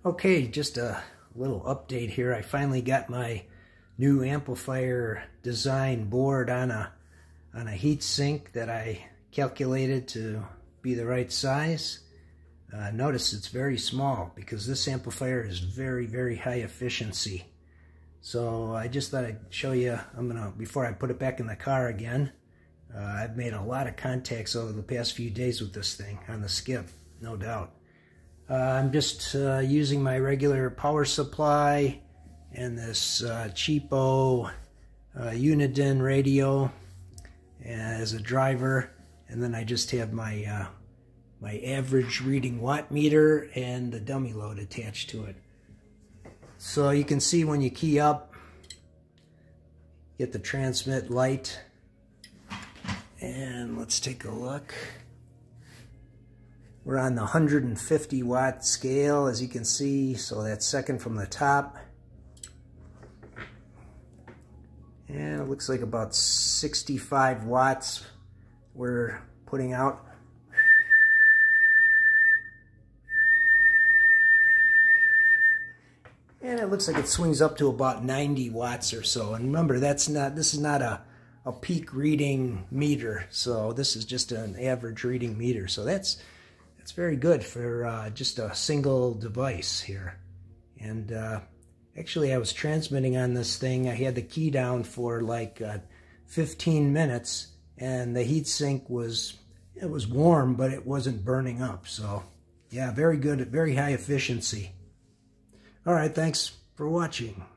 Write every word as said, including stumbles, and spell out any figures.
Okay, just a little update here. I finally got my new amplifier design board on a on a heat sink that I calculated to be the right size. Uh, notice it's very small because this amplifier is very, very high efficiency. So I just thought I'd show you. I'm gonna, before I put it back in the car again, uh, I've made a lot of contacts over the past few days with this thing on the skip, no doubt. Uh, I'm just uh, using my regular power supply and this uh, cheapo uh, Uniden radio as a driver, and then I just have my uh, my average reading watt meter and the dummy load attached to it. So you can see when you key up, get the transmit light, and let's take a look. We're on the one hundred fifty watt scale, as you can see, so that's second from the top. And it looks like about sixty-five watts we're putting out. And it looks like it swings up to about ninety watts or so. And remember, that's not, this is not a, a peak reading meter, so this is just an average reading meter. So that's It's very good for uh, just a single device here. And uh, actually I was transmitting on this thing. I had the key down for like uh, fifteen minutes, and the heat sink was, it was warm, but it wasn't burning up. So yeah, very good, very high efficiency. All right, thanks for watching.